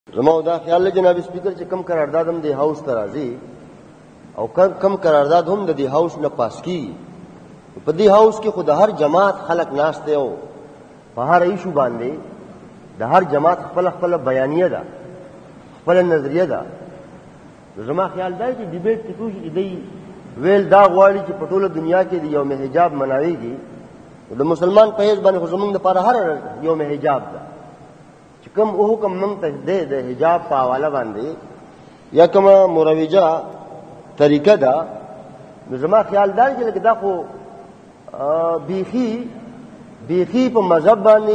زما دا خیال دی جناب سپیکر چې کم قرارداد هم د هاوس ته راځي او کم قرارداد هم د دې هاوس نه پاس کیږي. په دې هاوس کې خو د هر جماعت خلک ناست دی او په هر ایشو باندې د هر جماعت خپل بیانیه ده، خپل نظریه ده. زما خیال دی چې ډیبیټ کې کوشش دی ویل دا غواړي چې په ټوله دنیا کې د یوم حجاب مناويږي. د مسلمان په حیث باندې خو زمونږ لپاره هر یوم حجاب ده چې کوم حکم موږ ته دی د حجاب په حواله باندې یا کومه مروجه طریقه ده. نو زما خیال دی چې دا خو بیخي په مذهب باندې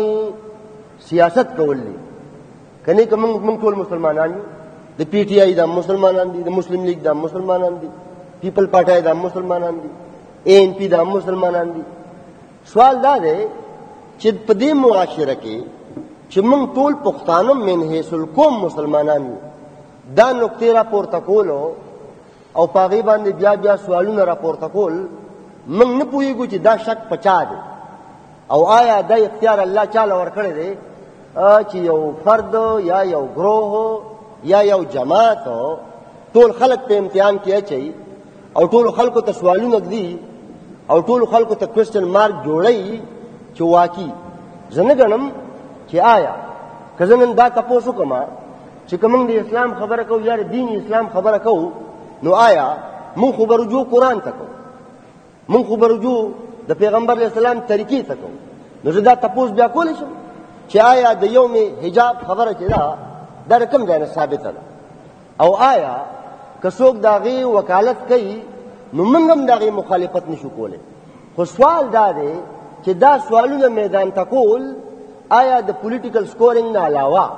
سیاست کول دي. کني که موږ ټول مسلمانان یو، د پی ټی آی دا مسلمانان دي، د مسلم لیگ دا مسلمانان دي، پیپل پارټي دا مسلمانان دي، اے این پی دا مسلمانان دي. سوال دا دی چې په دې معاشره کې چې موږ ټول پښتانه من حیث القوم مسلمانان یو، دا نقطې راپورته کولو او په هغې باندې بیا سوالونه راپورته کول موږ نه پوهېږو چې دا شک په چا دی او آیا دا اختیار الله چاله ورکړی دی چې یو فرد یا یو گروه یا یو جماعت ټول خلق په امتحان کې اچي او ټول خلکو ته سوالونه ږدي او ټول خلکو ته کوېسچن مارک جوړوي چې واقعي زه نه ګڼم چې آیا که زه نن دا تپوس وکړم چې که موږ د اسلام خبره کوو یا د دین اسلام خبره کوو نو آیا موږ خو به رجوع قرآن ته کوو، موږ خو به رجوع د پیغمبر علیه السلام طریقې ته کوو. نو زه دا تپوس بیا کولی شم چې آیا د یوم حجاب خبره چې ده دا د کوم ځای نه ثابته ده او آیا که څوک د هغې وکالت کوي نو موږ هم د هغې مخالفت نشو کولی. خو سوال دا دی چې دا سوالونه میدان ته کول آیا د پولیټیکل سکورینګ نه علاوه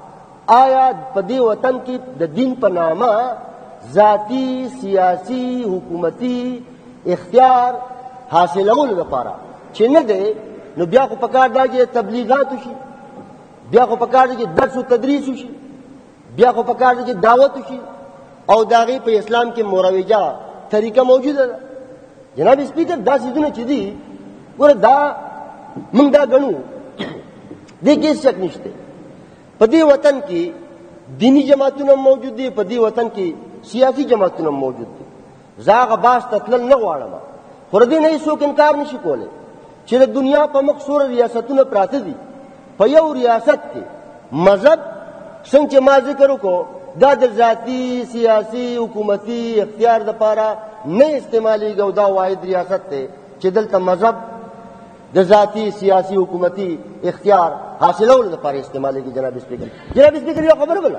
آیا په دې وطن کې د دین په نامه ذاتی سیاسی حکومتي اختیار حاصلولو لپاره چې نه دی نو بیا خو پکار دا چې تبلیغات وشي، بیا خو پکار دا چې درس و تدریس وشي، بیا خو پکار دا چې دعوت وشي او د هغې په اسلام کې مروجه طریقه موجوده ده. جناب سپیکر دا څیزونه چې دي ګوره دا موږ دا ګڼو دې کې هېڅ شک نشته. په دې وطن کې دینی جماعتونه موجود دي، په دې وطن کې سیاسي جماعتونه موجود دي. زه هغه باس ته تلل نه غواړم خو د دې نه هېڅوک انکار نشي کولی چې د دنیا په مخ څومره ریاستونه پراته دي. په یو ریاست کې مذهب څنګه چې ما ذکر وکړو دا د ذاتي سیاسي حکومتي اختیار دپاره نه استعمالیږي او دا واحد ریاست دی چې دلته مذهب د ذاتي سیاسي حکومتي اختیار حاصلولو دپاره استعمالیږي. جناب سپیکر یو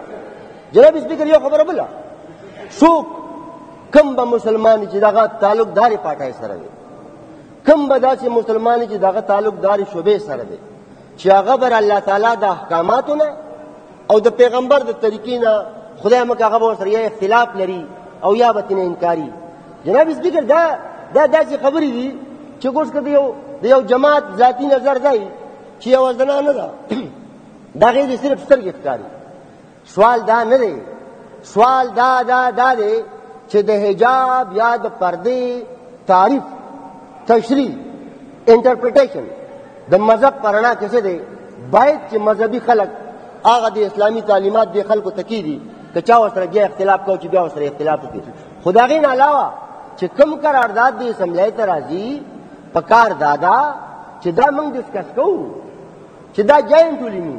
خبره بله څوک کم به مسلمان چې دغه تعلقدارې پارټۍ سره وي، کم به داسې مسلمان چې دغه تعلقدارې شعبې سره دی چې هغه به الله تعالی د احکاماتو نه او د پیغمبر د طریقې نه خدای مکه هغه به ورسره یا اختلاف لري او یا به ترې انکاري. جناب سپیکر دا داسې خبرې دي چې اوس که د یو جماعت ذاتي نظر دی چې یوه زنانه ده د هغې دې صرف سترګې ښکاري. سوال دا نه دی، سوال دا دی چې د حجاب یا د پردې تعریف تشریح انټرپریټیشن د مذهب په رڼا کې څه دی باید چې مذهبي خلک هغه د اسلامي تعلیمات د خلکو ته کېږي که چا ورسره بیا اختلاف کوو چې بیا ورسره اختلاف وکړي. خو د هغې نه علاوه چې کوم قرارداد د اسمبلۍ ته راځي پکار دا چې دا موږ ډسکس کوو چې دا جاینټ ولینی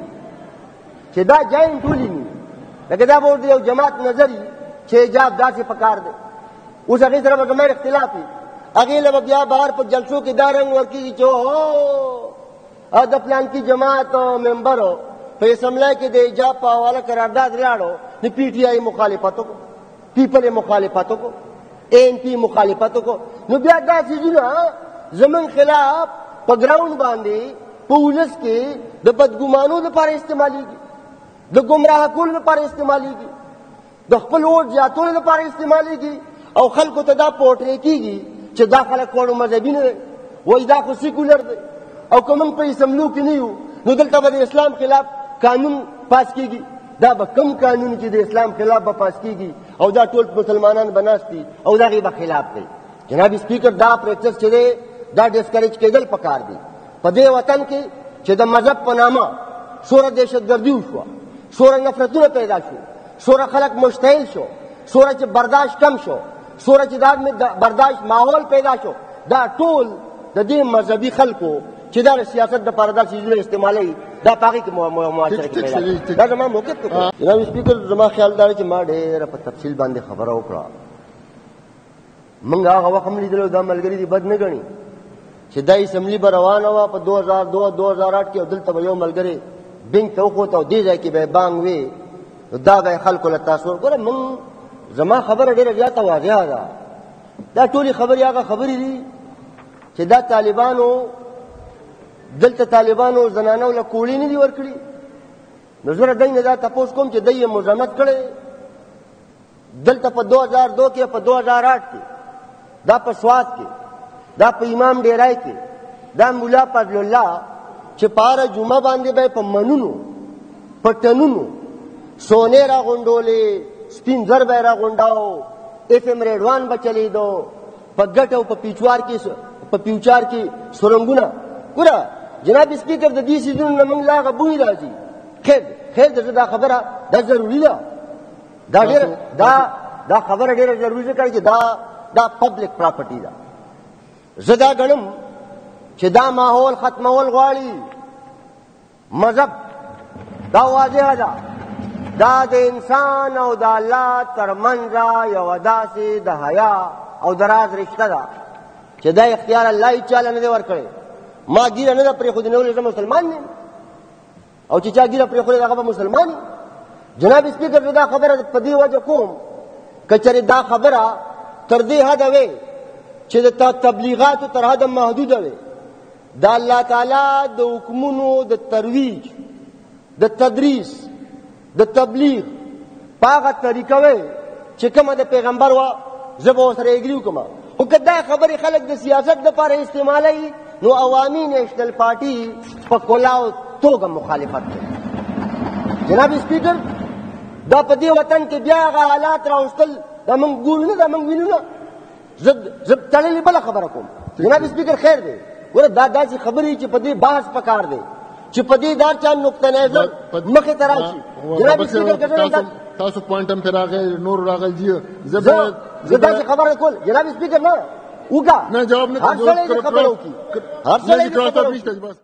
لکه دا به ورته یو جماعت نظر وي چې حجاب داسې پکار دی. اوس هغې سره به زمیر اختلاف وي، هغې له به بیا بهر په جلسو کې دا رنګ ورکېږي چې د پلانکي جماعت ممبر په اسمبلی کې د حجاب په حواله قرارداد لاړو نو پی ټي آی مخالفت وکړو، پیپل یې مخالفت وکړو، اے این پی مخالفت وکړو. نو بیا دا څیزونه زموږ خلاف په ګراونډ باندې په ولس کې د بدګمانو لپاره استعمالیږي، د ګمراه کولو لپاره استعمالیږي، د خپل ووټ زیاتولو لپاره استعمالیږي او خلکو ته دا پورټرې کېږي چې دا خلک وړو مذهبي نه دی، وایي دا خو سیکولر دی. او که موږ په اسمبلو کې نه یو نو دلته به د اسلام خلاف قانون پاس کېږي. دا به کم قانون چې د اسلام خلاف به پاس کېږي او دا ټول مسلمانان به ناست دي او د هغې به خلاف دی. جناب سپیکر دا پریکټس چې دی دا ډسکریج کېدل پکار دی. په دې وطن کې چې د مذهب په نامه څومره دهشتګردي وشوه، سوره نفرتونه پیدا شو، سوره خلق مشتعل شو، سوره چې برداشت کم شو، سوره چې دا برداشت ماحول پیدا شو. دا ټول د دې مذهبي خلکو چې دا سیاست د پاره دا چیزونه استعمالوي دا پاغي کې معاشره کې پیدا دا زما موقف ته. جناب سپیکر زما خیال دا چې ما ډېره په تفصیل باندې خبره وکړه. موږ هغه وخت هم لیدلو دا ملګري دي بد نه ګڼي چې دا اسمبلی به روانه وه په 2002-2008 کې او دلته به یو ملګری بینک ته وخوته او دې ځای کې به یې بانګ وي نو دا به یې خلکو له تاثر ګوره موږ زما خبره ډېره زیاته واضحه ده. دا ټولې خبرې هغه خبرې دي چې دا طالبانو دلته طالبانو زنانو له کوړې نه دي ورکړي. نو زه دی نه دا تپوس کوم چې دی یې مزاحمت کړی دلته په 2002 کې په 2008 کې دا په سوات کې دا په امام ډیرای کې دا مولا فضل الله چې پاره جمعه باندې به په منونو په ټنونو سونې را غونډولې سپین زر به را غونډاو اف ام ریډوان به چلیدو په ګټ او په پیوچار کې سرنګونه. ګوره جناب سپیکر د دې سیزونو نه موږ لا غبوی راځي. خیر دا خبره دا ضروري ده. دا خبره ډېره ضروري ده چې دا پبلک پراپرټي ده. زه دا ګڼم چې دا ماحول ختمول غواړي مذهب دا واضحه ده. دا د انسان او د الله ترمنځ یوه داسې د حیا او د راز رشته ده چې دا اختیار الله هیڅ چاله نه دی ورکړی. ما ګیره نه ده پرېښودې نه ولې زه مسلمان یم او چې چا ګیره پرېښودې هغه به مسلمان وي. جناب سپیکر زه دا خبره په دې وجه کوم که چېرې دا خبره تر دې حده وې چې د تبلیغاتو تر حده محدوده وې د الله تعالی د حکمونو د ترویج د تدریس د تبلیغ په هغه طریقه وې چې کومه د پیغمبر وه زه به ورسره اګري وکړم. خو که دا خبرې خلک د سیاست دپاره استعمالوي نو عوامي نیشنل پارټي په کلاو توګه مخالفت کوي. جناب سپیکر دا په دې وطن کې بیا هغه حالات راوستل دا موږ ګورو نه دا موږ وینو نه. زه تړلې بله خبره کوم جناب سپیکر خیر دی. ګوره دا داسې خبرې چې په دې بحث پکار دی چې په دې دا چا نقطه نظر مخې ته راشي. جناب سپیکر تاسو پوینټ هم پرې راغی نور راغلی زه داسې خبره کول جناب سپیکر نه وکړه. نه جواب نه هر سړی دې خبره وکړي.